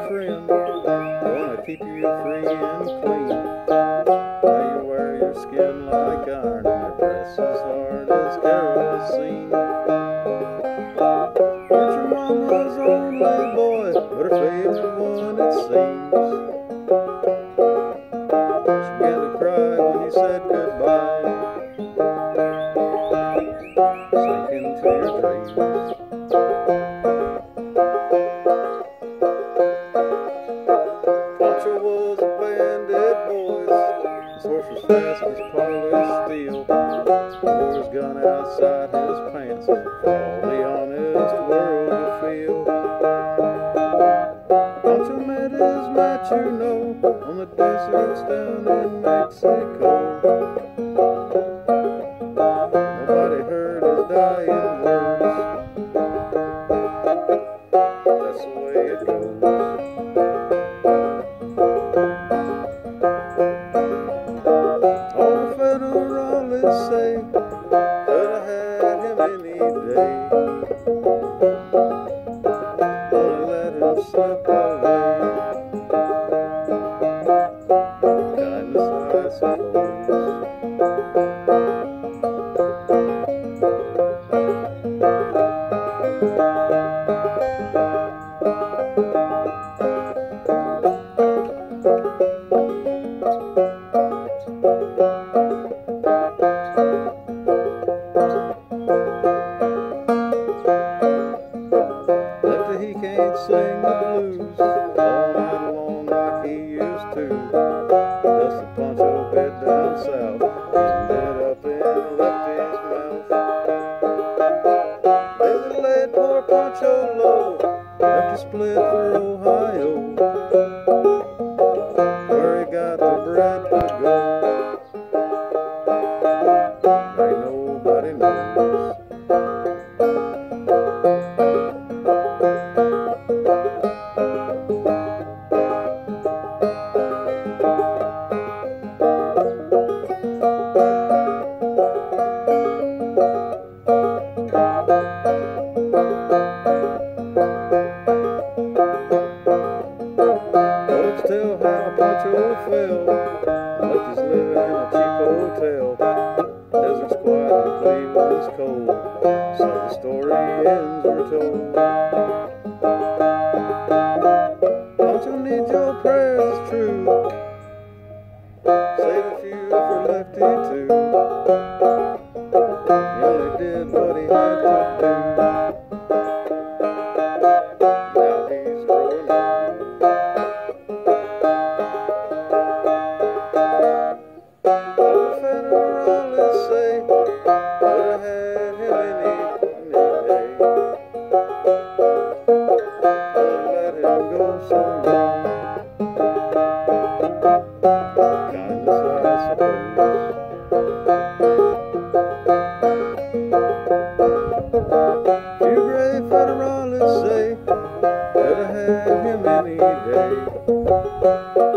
friend, gonna keep you free and clean. Now you wear your skin like iron, and your dress as hard as kerosene. Aren't your mama's only boy, but her favorite one it seems. She began to cry when you said goodbye. Sink into your dreams. Poncho was a bandit, boys. His horse was fast as polished steel. He wore his gun outside his pants for all the honest world to feel. Poncho met his match, you know, on the deserts down in Mexico. Nobody heard his dying words. That's the way it goes. All the Federalists say could have had him any day. Only let him slip away. Kindness, I suppose. Lefty, he can't sing the blues all night long like he used to. Dusted Poncho bed down south, ended up in Lefty's mouth. They laid poor Poncho low, Lefty split for Ohio, where he got the bread to go. Ain't nobody knows. Folks tell how Poncho fell, Lefty's living in a cheap hotel. Desert's quiet and Cleveland's cold, so the story ends, we're told. Poncho needs your prayers, it's true. Save a few for Lefty too. He only did what he had to do. Now he's growing up. All the Federalists say could have had him any day. Don't let him go so long. Kindness, I suppose. Few brave Federalists say could have had him any day.